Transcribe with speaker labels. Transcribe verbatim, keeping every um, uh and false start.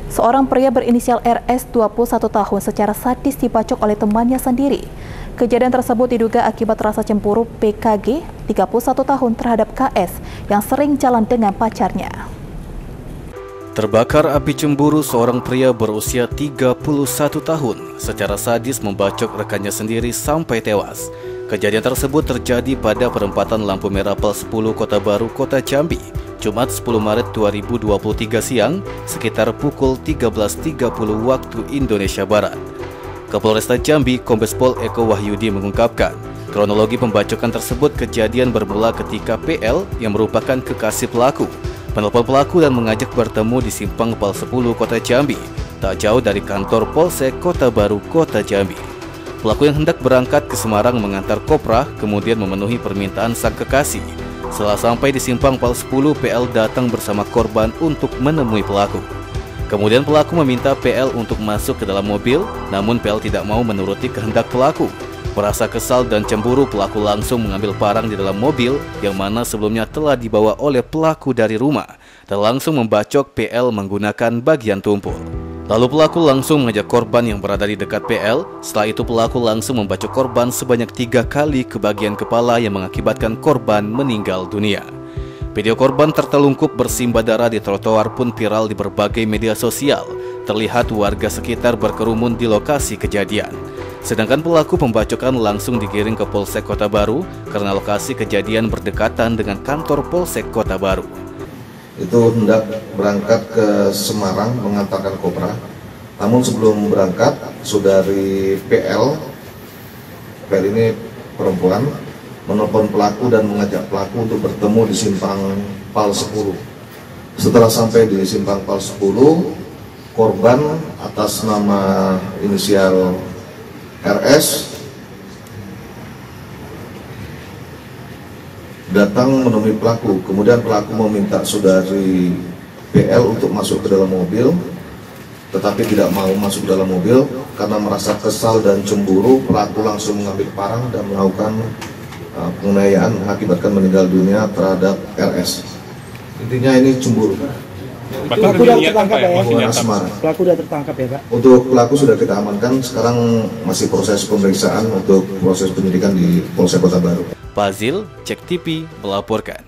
Speaker 1: Seorang pria berinisial R S dua puluh satu tahun secara sadis dibacok oleh temannya sendiri. Kejadian tersebut diduga akibat rasa cemburu P K G tiga puluh satu tahun terhadap K S yang sering jalan dengan pacarnya.
Speaker 2: Terbakar api cemburu, seorang pria berusia tiga puluh satu tahun secara sadis membacok rekannya sendiri sampai tewas. Kejadian tersebut terjadi pada perempatan lampu merah Pal sepuluh Kota Baru, Kota Jambi, Jumat sepuluh Maret dua ribu dua puluh tiga siang, sekitar pukul tiga belas tiga puluh waktu Indonesia Barat. Kapolresta Jambi, Kombes Pol Eko Wahyudi mengungkapkan, kronologi pembacokan tersebut kejadian bermula ketika P L yang merupakan kekasih pelaku menelpon pelaku dan mengajak bertemu di simpang Pal sepuluh Kota Jambi, tak jauh dari kantor Polsek Kota Baru, Kota Jambi. Pelaku yang hendak berangkat ke Semarang mengantar kopra, kemudian memenuhi permintaan sang kekasih. Setelah sampai di simpang Pal sepuluh, P L datang bersama korban untuk menemui pelaku. Kemudian pelaku meminta P L untuk masuk ke dalam mobil, namun P L tidak mau menuruti kehendak pelaku. Merasa kesal dan cemburu, pelaku langsung mengambil parang di dalam mobil yang mana sebelumnya telah dibawa oleh pelaku dari rumah dan langsung membacok P L menggunakan bagian tumpul. Lalu pelaku langsung mengajak korban yang berada di dekat P L. Setelah itu pelaku langsung membacok korban sebanyak tiga kali ke bagian kepala yang mengakibatkan korban meninggal dunia. Video korban tertelungkup bersimbah darah di trotoar pun viral di berbagai media sosial. Terlihat warga sekitar berkerumun di lokasi kejadian. Sedangkan pelaku pembacokan langsung digiring ke Polsek Kota Baru karena lokasi kejadian berdekatan dengan kantor Polsek Kota Baru.
Speaker 3: Itu hendak berangkat ke Semarang mengantarkan kopra. Namun sebelum berangkat, saudari P L, P L ini perempuan, menelpon pelaku dan mengajak pelaku untuk bertemu di simpang Pal sepuluh. Setelah sampai di simpang Pal sepuluh, korban atas nama inisial R S datang menemui pelaku. Kemudian pelaku meminta saudari P L untuk masuk ke dalam mobil, tetapi tidak mau masuk ke dalam mobil karena merasa kesal dan cemburu. Pelaku langsung mengambil parang dan melakukan uh, penganiayaan mengakibatkan meninggal dunia terhadap R S. Intinya ini cemburu.
Speaker 4: Pelaku sudah tertangkap ya?
Speaker 3: Pelaku
Speaker 4: sudah tertangkap ya Pak?
Speaker 3: Untuk pelaku sudah kita amankan, sekarang masih proses pemeriksaan untuk proses penyidikan di Polsek Kota Baru.
Speaker 2: Fazil, Cek T V melaporkan.